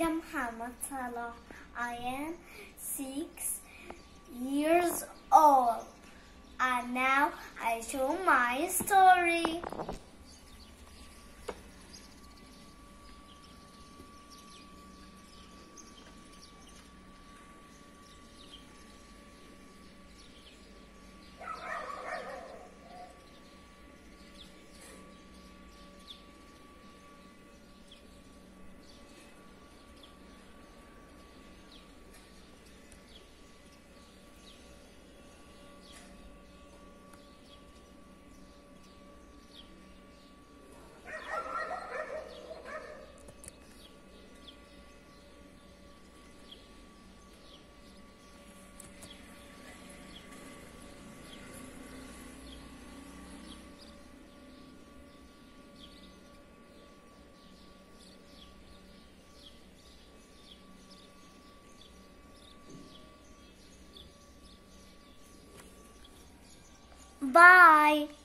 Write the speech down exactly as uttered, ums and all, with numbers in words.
am Muhammad Salah. I am six years old, and now I show my story. Bye.